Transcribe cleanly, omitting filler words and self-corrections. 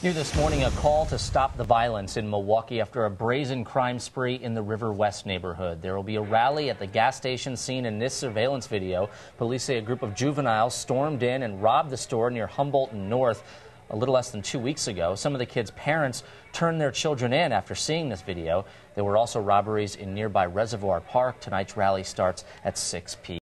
New this morning, a call to stop the violence in Milwaukee after a brazen crime spree in the Riverwest neighborhood. There will be a rally at the gas station seen in this surveillance video. Police say a group of juveniles stormed in and robbed the store near Humboldt and North a little less than 2 weeks ago. Some of the kids' parents turned their children in after seeing this video. There were also robberies in nearby Reservoir Park. Tonight's rally starts at 6 p.m.